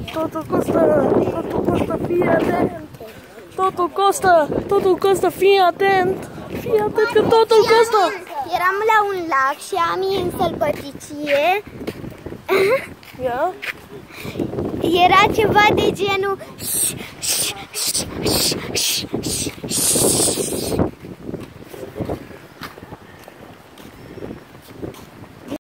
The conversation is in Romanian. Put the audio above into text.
Totul costă, fii atent. Totul costă, fii atent. Fii atent că totul costă. Eram la un lac și am în sălbăticie. Ia? Era ceva de genul